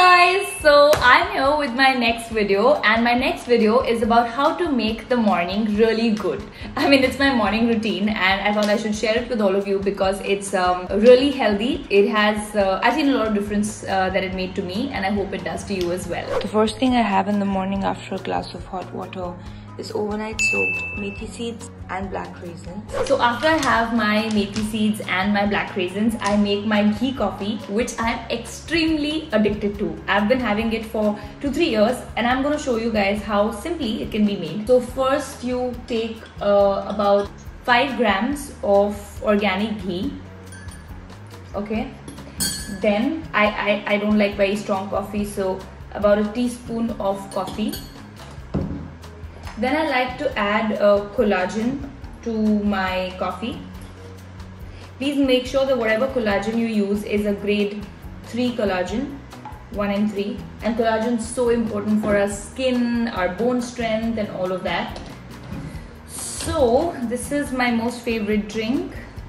guys, so I'm here with my next video, and my next video is about how to make the morning really good. I mean, it's my morning routine and I thought I should share it with all of you because it's really healthy. It has I've seen a lot of difference that it made to me, and I hope it does to you as well. The first thing I have in the morning after a glass of hot water is overnight soaked methi seeds and black raisins. So after I have my methi seeds and my black raisins, I make my ghee coffee, which I'm extremely addicted to. I've been having it for 2-3 years, and I'm going to show you guys how simply it can be made. So first you take about 5 grams of organic ghee. Okay, then I don't like very strong coffee, so about a teaspoon of coffee. Then I like to add collagen to my coffee. Please make sure that whatever collagen you use is a grade 3 collagen, 1 and 3. And collagen is so important for our skin, our bone strength and all of that. So this is my most favorite drink.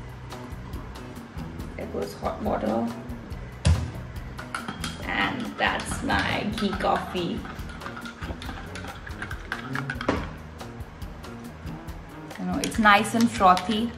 There goes hot water. And that's my ghee coffee. It's nice and frothy.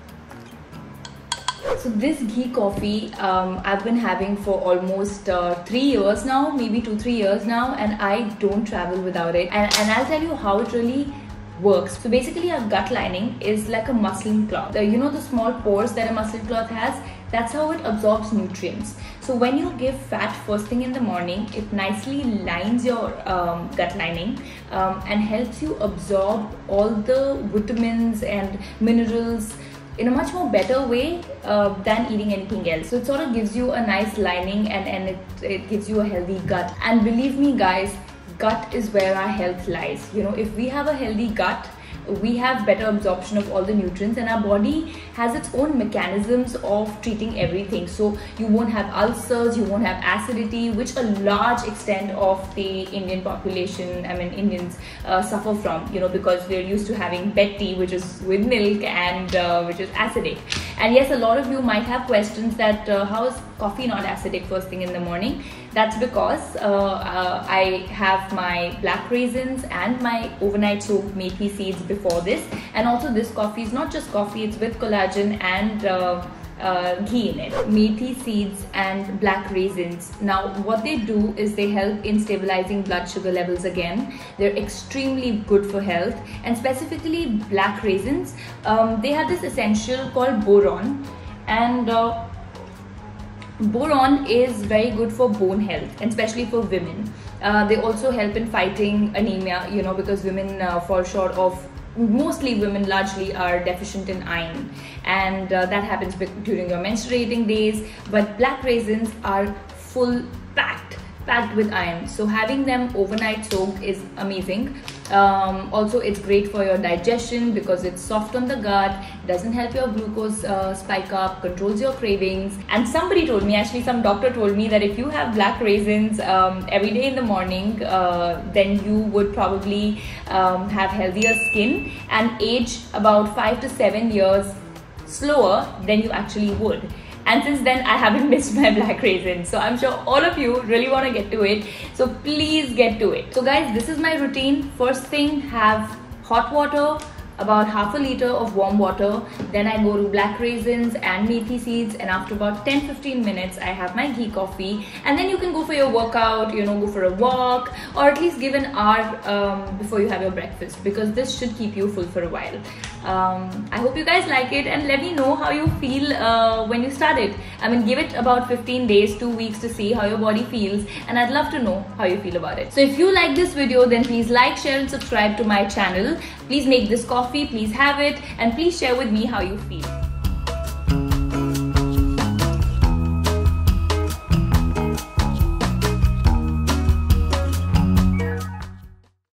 So this ghee coffee I've been having for almost 3 years now, maybe 2-3 years now, and I don't travel without it. And I'll tell you how it really works. So basically our gut lining is like a muslin cloth. You know the small pores that a muslin cloth has? That's how it absorbs nutrients. So when you give fat first thing in the morning, it nicely lines your gut lining and helps you absorb all the vitamins and minerals in a much more better way than eating anything else. So it sort of gives you a nice lining, and it gives you a healthy gut. And believe me guys, gut is where our health lies. You know, if we have a healthy gut, we have better absorption of all the nutrients, and our body has its own mechanisms of treating everything. So you won't have ulcers, you won't have acidity, which a large extent of the Indian population, I mean Indians, suffer from, you know, because we're used to having bed tea, which is with milk and which is acidic. And yes, a lot of you might have questions that how is coffee not acidic first thing in the morning? That's because I have my black raisins and my overnight soaked methi seeds before this. And also this coffee is not just coffee, it's with collagen and ghee in it. Methi seeds and black raisins. Now what they do is they help in stabilizing blood sugar levels again. They're extremely good for health, and specifically black raisins, they have this essential called boron, and boron is very good for bone health, and especially for women. They also help in fighting anemia, you know, because women fall short of, mostly women largely are deficient in iron, and that happens during your menstruating days. But black raisins are packed with iron, so having them overnight soaked is amazing. Also it's great for your digestion because it's soft on the gut, doesn't help your glucose spike up, controls your cravings. And somebody told me, actually some doctor told me, that if you have black raisins every day in the morning, then you would probably have healthier skin and age about 5 to 7 years slower than you actually would. And since then I haven't missed my black raisins, so I'm sure all of you really want to get to it, so please get to it. So guys, this is my routine. First thing, have hot water, about half a liter of warm water. Then I go to black raisins and methi seeds, and after about 10-15 minutes I have my ghee coffee. And then you can go for your workout, you know, go for a walk, or at least give an hour before you have your breakfast, because this should keep you full for a while. I hope you guys like it, and let me know how you feel when you start it. I mean, give it about 15 days, 2 weeks to see how your body feels, and I'd love to know how you feel about it. So if you like this video, then please like, share and subscribe to my channel. Please make this coffee, please have it, and please share with me how you feel.